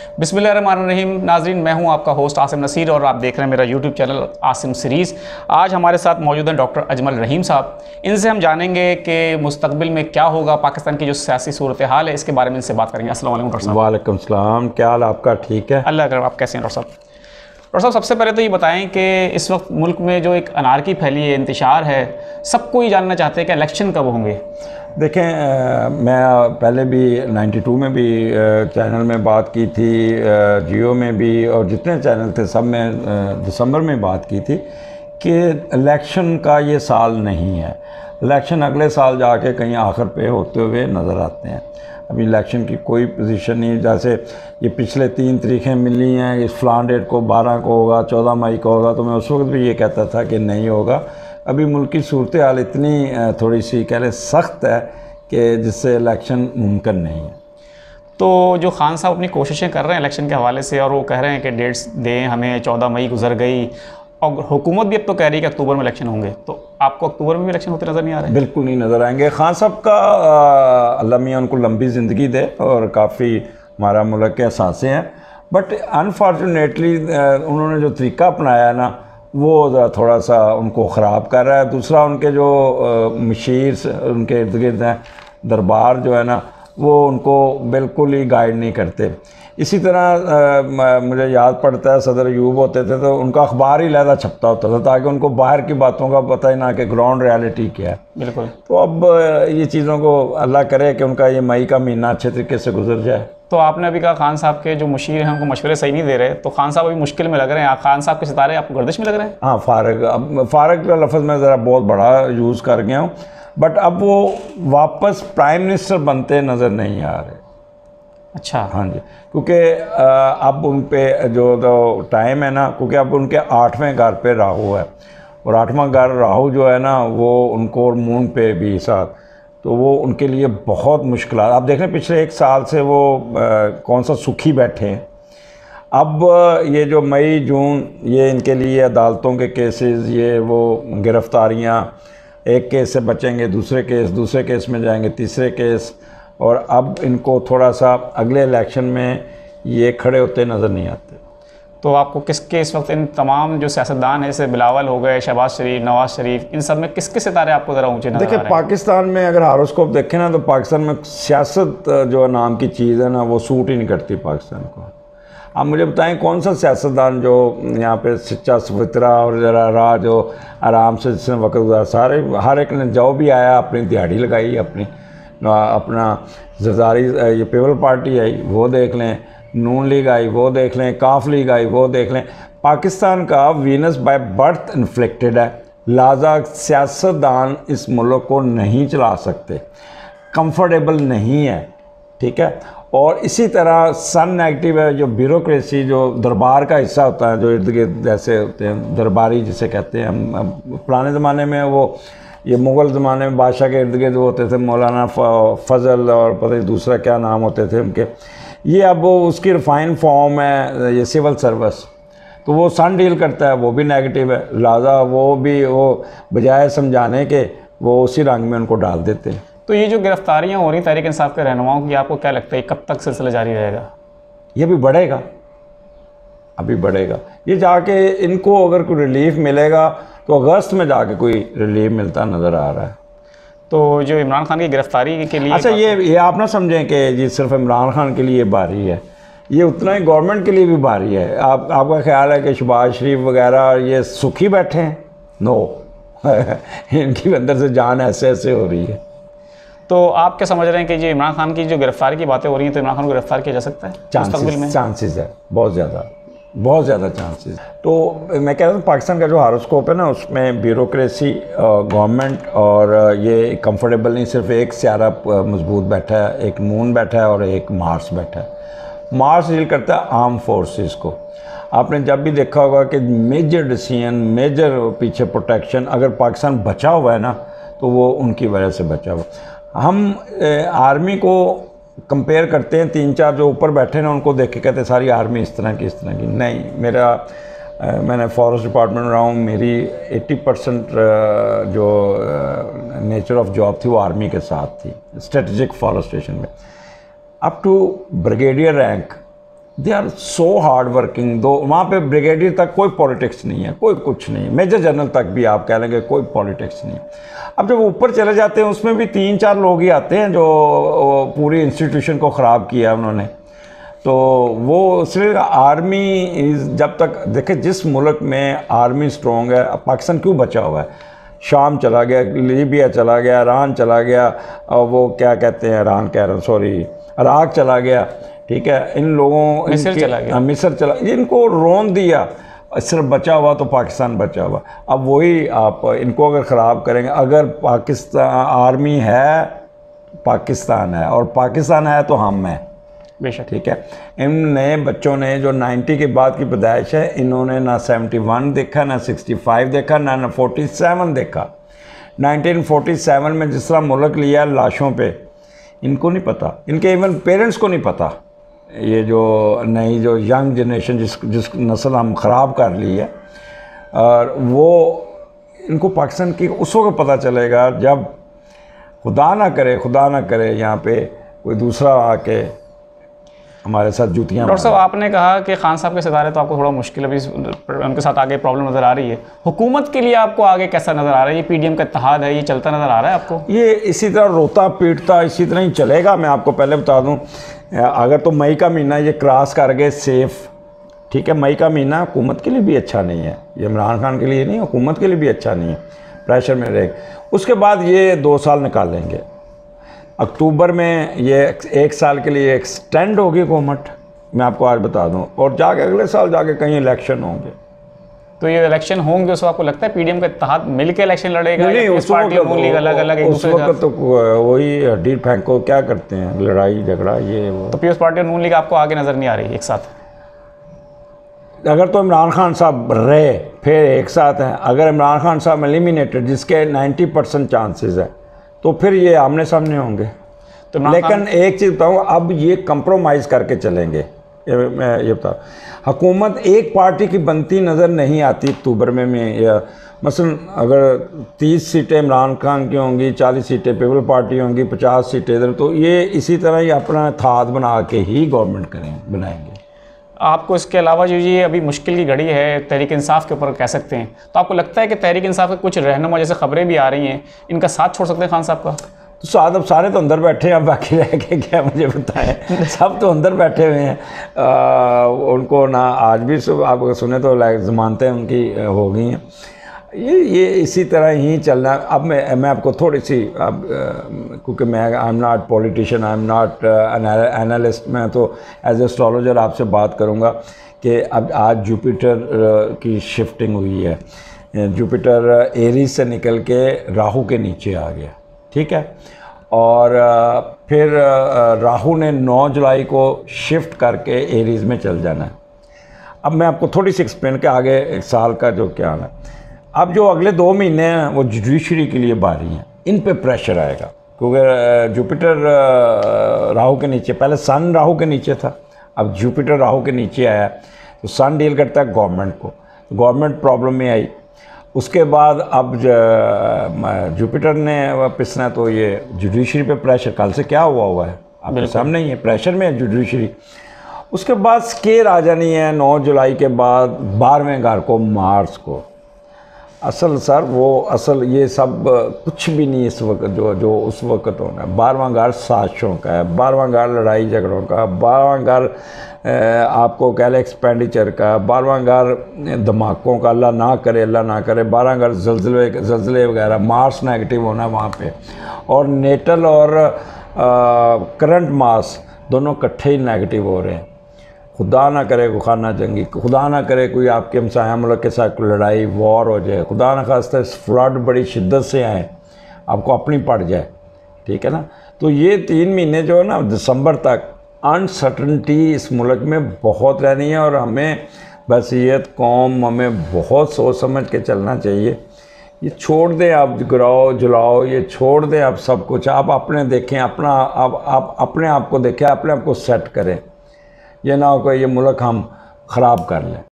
बिस्मिल्लाहिर्रहमानिर्रहीम। नाज़रीन, मैं हूं आपका होस्ट आसिम नसीर और आप देख रहे हैं मेरा यूट्यूब चैनल आसिम सीरीज़। आज हमारे साथ मौजूद हैं डॉक्टर अजमल रहीम साहब। इनसे हम जानेंगे कि मुस्तकबिल में क्या होगा, पाकिस्तान की जो सियासी सूरत हाल है इसके बारे में इनसे बात करेंगे। अस्सलाम वालेकुम डॉक्टर साहब। वालेकुम सलाम, क्या हाल आपका? ठीक है, अल्लाह का। आप कैसे हैं डॉक्टर साहब? डॉक्टर साहब, सबसे पहले तो ये बताएं कि इस वक्त मुल्क में जो एक अनारकी फैली है, इंतशार है, सबको ये जानना चाहते हैं कि इलेक्शन कब होंगे। देखें, मैं पहले भी 92 में भी चैनल में बात की थी, जियो में भी, और जितने चैनल थे सब में दिसंबर में बात की थी कि इलेक्शन का ये साल नहीं है। इलेक्शन अगले साल जाके कहीं आखिर पे होते हुए नज़र आते हैं। अभी इलेक्शन की कोई पोजीशन नहीं। जैसे ये पिछले 3 तारीखें मिली हैं, इस फ़लाँ डेट को 12 को होगा, 14 मई को होगा, तो मैं उस वक्त भी ये कहता था कि नहीं होगा। अभी मुल्क की सूरत हाल इतनी थोड़ी सी कह लें सख्त है कि जिससे इलेक्शन मुमकिन नहीं है। तो जो खान साहब अपनी कोशिशें कर रहे हैं इलेक्शन के हवाले से, और वो कह रहे हैं कि डेट्स दें हमें, 14 मई गुजर गई, और हुकूमत भी अब तो कह रही है कि अक्टूबर में इलेक्शन होंगे, तो आपको अक्टूबर में भी इलेक्शन होते नज़र नहीं आ रहे? बिल्कुल नहीं नज़र आएंगे। खान साहब का अल्लाह मियाँ उनको लंबी ज़िंदगी दे, और काफ़ी हमारा मुल्क के एहसास हैं, बट अनफॉर्चुनेटली उन्होंने जो तरीका अपनाया है ना, वो थोड़ा सा उनको ख़राब कर रहा है। दूसरा, उनके जो मशीर उनके इर्द गिर्द हैं, दरबार जो है ना, वो उनको बिल्कुल ही गाइड नहीं करते। इसी तरह मुझे याद पड़ता है सदर अयूब होते थे तो उनका अखबार ही लहदा छपता होता था, ताकि उनको बाहर की बातों का पता ही ना कि ग्राउंड रियलिटी क्या है। बिल्कुल। तो अब ये चीज़ों को अल्लाह करे कि उनका ये मई का महीना अच्छे तरीके से गुजर जाए। तो आपने अभी कहा खान साहब के जो मुशीर हैं उनको मशवरे सही नहीं दे रहे, तो खान साहब अभी मुश्किल में लग रहे हैं। खान साहब के सितारे आपको गर्दिश में लग रहे हैं? हाँ, फारग। अब फारग का लफ्ज़ मैं ज़रा बहुत बड़ा यूज़ कर गया हूँ, बट अब वो वापस प्राइम मिनिस्टर बनते नज़र नहीं आ रहे। अच्छा। हाँ जी, क्योंकि अब उन पे जो टाइम है ना, क्योंकि अब उनके 8वें घर पे राहु है, और 8वां घर राहु जो है ना, वो उनको और मून पे भी साथ, तो वो उनके लिए बहुत मुश्किल। आप देख लें पिछले 1 साल से वो कौन सा सुखी बैठे हैं। अब ये जो मई जून, ये इनके लिए अदालतों के केसेस, ये वो गिरफ्तारियाँ, एक केस से बचेंगे, दूसरे केस में जाएंगे, तीसरे केस, और अब इनको थोड़ा सा अगले इलेक्शन में ये खड़े होते नज़र नहीं आते। तो आपको किसके इस वक्त इन तमाम जो सियासतदान है, जैसे बिलावल हो गए, शहबाज शरीफ, नवाज शरीफ, इन सब में किसके सितारे आपको ज़रा ऊंचे नजर आ रहे हैं? देखिए, पाकिस्तान में अगर हारोस्कोप देखें ना, तो पाकिस्तान में सियासत जो नाम की चीज़ है ना, वो सूट ही नहीं करती पाकिस्तान को। आप मुझे बताएं कौन सा सियासतदान जो यहाँ पे सच्चा सवितरा और ज़रा राह जो आराम से जिसने वक्त गुजारा, सारे हर एक ने जो भी आया अपनी दिहाड़ी लगाई, अपना जरदारी, ये पीपल पार्टी आई वो देख लें, नून लीग आई वो देख लें, काफ लीग आई वो देख लें। पाकिस्तान का वीनस बाय बर्थ इन्फ्लिक्टेड है, लिहाजा सियासतदान इस मुल्क को नहीं चला सकते, कंफर्टेबल नहीं है, ठीक है। और इसी तरह सन नेगेटिव है, जो ब्यूरोक्रेसी, जो दरबार का हिस्सा होता है, जो इर्द गिर्द जैसे होते हैं दरबारी जिसे कहते हैं हम। पुराने ज़माने में वो ये मुग़ल ज़माने में बादशाह के इर्द गिर्द होते थे मौलाना फजल और पता नहीं दूसरा क्या नाम होते थे उनके। ये अब वो उसकी रिफाइन फॉर्म है, ये सिविल सर्विस, तो वो सन डील करता है, वो भी नेगेटिव है, लिहाजा वो भी वो बजाय समझाने के वो उसी रंग में उनको डाल देते हैं। तो ये जो गिरफ्तारियाँ हो रही तहरीक इंसाफ के रहनुमाओं की, आपको क्या लगता है कब तक सिलसिला जारी रहेगा? ये भी बढ़ेगा, अभी बढ़ेगा। ये जाके इनको अगर कोई रिलीफ मिलेगा तो अगस्त में जाके कोई रिलीफ मिलता नज़र आ रहा है। तो जो इमरान खान की गिरफ्तारी के लिए, अच्छा, ये आप ना समझें कि जी सिर्फ इमरान खान के लिए भारी है, ये उतना ही गवर्नमेंट के लिए भी भारी है। आपका ख्याल है कि शहबाज शरीफ वगैरह ये सुखी बैठे हैं? नो इनकी अंदर से जान ऐसे ऐसे हो रही है। तो आप क्या समझ रहे हैं कि जो इमरान खान की जो गिरफ्तारी की बातें हो रही हैं, तो इमरान खान को गिरफ्तार किया जा सकता है चांसेस है, बहुत ज़्यादा चांसेस। तो मैं कह रहा हूँ पाकिस्तान का जो हारोस्कोप है ना, उसमें ब्यूरोक्रेसी, गवर्नमेंट और ये कंफर्टेबल नहीं, सिर्फ एक सियारा मजबूत बैठा है, एक मून बैठा है और एक मार्स बैठा है। मार्स डील करता है आर्म फोर्सेस को। आपने जब भी देखा होगा कि मेजर डिसीजन, मेजर पीछे प्रोटेक्शन, अगर पाकिस्तान बचा हुआ है ना, तो वो उनकी वजह से बचा हुआ। हम आर्मी को कंपेयर करते हैं, 3-4 जो ऊपर बैठे ना उनको देख के कहते हैं सारी आर्मी इस तरह की। नहीं, मैंने फॉरेस्ट डिपार्टमेंट में रहा हूँ, मेरी 80% जो नेचर ऑफ जॉब थी वो आर्मी के साथ थी, स्ट्रेटजिक फॉरेस्टेशन में, up to brigadier rank they are so hard working. दो वहाँ पे ब्रिगेडियर तक कोई पॉलिटिक्स नहीं है, कोई कुछ नहीं, मेजर जनरल तक भी आप कह लेंगे कोई पॉलिटिक्स नहीं। अब जब ऊपर चले जाते हैं उसमें भी 3-4 लोग ही आते हैं जो पूरी इंस्टीट्यूशन को ख़राब किया उन्होंने। तो वो इसलिए आर्मी जब तक देखे, जिस मुल्क में आर्मी स्ट्रॉन्ग है, पाकिस्तान क्यों बचा हुआ है? शाम चला गया, लीबिया चला गया, ईरान चला गया, और वो क्या कहते हैं, ईरान कह रहा हूँ सॉरी, इराक चला गया, ठीक है, इन लोगों मिस्र चला गया, मिस्र चला, इनको रोन दिया, सिर्फ बचा हुआ तो पाकिस्तान बचा हुआ। अब वही आप इनको अगर ख़राब करेंगे, अगर पाकिस्तान आर्मी है, पाकिस्तान है, और पाकिस्तान है तो हम हैं, बेशक, ठीक है। इन नए बच्चों ने जो 90 के बाद की पैदाइश है, इन्होंने ना 71 देखा, ना 65 देखा, ना 47 देखा। 1947 में जिस तरह मुल्क लिया लाशों पे, इनको नहीं पता, इनके इवन पेरेंट्स को नहीं पता। ये जो नई जो यंग जनरेशन जिस नस्ल हम ख़राब कर ली है, और वो इनको पाकिस्तान की उस वक्त पता चलेगा जब खुदा ना करे यहाँ पे कोई दूसरा आके हमारे साथ जूतियाँ। डॉक्टर साहब, आपने कहा कि खान साहब के सितारे तो आपको थोड़ा मुश्किल अभी उनके साथ आगे प्रॉब्लम नज़र आ रही है, हुकूमत के लिए आपको आगे कैसा नज़र आ रहा है? ये पीडीएम का इत्तेहाद है, ये चलता नज़र आ रहा है आपको? ये इसी तरह रोता पीटता इसी तरह ही चलेगा। मैं आपको पहले बता दूं, अगर तो मई का महीना ये क्रॉस कर गए सेफ, ठीक है, मई का महीना हुकूमत के लिए भी अच्छा नहीं है, ये इमरान खान के लिए नहीं, हुकूमत के लिए भी अच्छा नहीं है, प्रेशर में रहेगा। उसके बाद ये 2 साल निकालेंगे, अक्टूबर में ये 1 साल के लिए एक्सटेंड होगी हुकूमत, मैं आपको आज बता दूं, और जाके अगले साल जाके कहीं इलेक्शन होंगे। तो ये इलेक्शन होंगे, उसको आपको लगता है पीडीएम का इत्तेहाद मिलकर इलेक्शन लड़ेगा? नहीं, उस पार्टी अलग अलग उस वक्त तो वही हड्डी फेंको क्या करते हैं, लड़ाई झगड़ा ये वो। तो पीपल्स पार्टी और नून लीग आपको आगे नज़र नहीं आ रही एक साथ? अगर तो इमरान खान साहब रहे फिर एक साथ हैं, अगर इमरान खान साहब एलिमिनेटेड, जिसके 90% चांसेस है, तो फिर ये आमने सामने होंगे। तो लेकिन एक चीज़ बताऊँ, अब ये कंप्रोमाइज़ करके चलेंगे, मैं ये बता, हुकूमत एक पार्टी की बनती नज़र नहीं आती अक्टूबर में या मसलन अगर 30 सीटें इमरान खान की होंगी, 40 सीटें पीपल पार्टी होंगी, 50 सीटें इधर, तो ये इसी तरह ही अपना थाद बना के ही गवर्नमेंट बनाएंगे। आपको इसके अलावा जो ये अभी मुश्किल की घड़ी है तहरीक इंसाफ के ऊपर कह सकते हैं, तो आपको लगता है कि तहरीक इंसाफ के कुछ रहनुमा, जैसे खबरें भी आ रही हैं, इनका साथ छोड़ सकते हैं खान साहब का? तो साथ अब सारे तो अंदर बैठे हैं, अब बाकी रह के क्या मुझे बताएं, सब तो अंदर बैठे हुए हैं। उनको ना आज भी आप सुने तो ज़मानतें उनकी हो गई हैं। ये इसी तरह ही चलना। अब मैं आपको थोड़ी सी, अब क्योंकि मैं I am not politician, I am not analyst, मैं तो एज एस्ट्रोलॉजर आपसे बात करूँगा कि अब आज जुपिटर की शिफ्टिंग हुई है। जुपिटर एरीज से निकल के राहु के नीचे आ गया, ठीक है, और फिर राहु ने 9 जुलाई को शिफ्ट करके एरीज में चल जाना है। अब मैं आपको थोड़ी सी एक्सप्लेन के आगे 1 साल का जो क्या है, अब जो अगले 2 महीने हैं वो जुडिशरी के लिए बारी हैं, इन पे प्रेशर आएगा, क्योंकि जुपिटर राहु के नीचे, पहले सन राहु के नीचे था, अब जुपिटर राहु के नीचे आया, तो सन डील करता है गवर्नमेंट को, गवर्नमेंट प्रॉब्लम में आई। उसके बाद अब जुपिटर ने पिसना, तो ये जुडिशरी पे प्रेशर, कल से क्या हुआ है आपके सामने ही है, प्रेशर में है जुडिशरी। उसके बाद स्केर आ जानी है 9 जुलाई के बाद 12वें घर को, मार्स को। असल सर वो असल ये सब कुछ भी नहीं इस वक्त, जो उस वक्त होगा। 12वां घर साजिशों का है, 12वां घर लड़ाई झगड़ों का, 12वां घर आपको कह लें एक्सपेंडिचर का, 12वां घर धमाकों का, अल्लाह ना करे 12वां घर जल्जले वगैरह, मार्स नेगेटिव होना वहाँ पे, और नेटल और करंट मार्स दोनों इकट्ठे ही नेगेटिव हो रहे हैं। खुदा ना करे कोई खाना जंगी, खुदा ना करे कोई आपके हमसाया मुल्क के साथ कोई लड़ाई वॉर हो जाए, खुदा ना खास्ता फ्लड बड़ी शिद्दत से आए, आपको अपनी पड़ जाए, ठीक है ना। तो ये 3 महीने जो है ना, दिसंबर तक अनसर्टनटी इस मुल्क में बहुत रहनी है, और हमें बसीयत कौम हमें बहुत सोच समझ के चलना चाहिए। ये छोड़ दें आप गिराओ जलाओ, ये छोड़ दें आप सब कुछ, आप अपने देखें, अपना आप अपने आप को देखें, अपने आप को सेट करें, ये ना हो कि ये मुल्क हम ख़राब कर लें।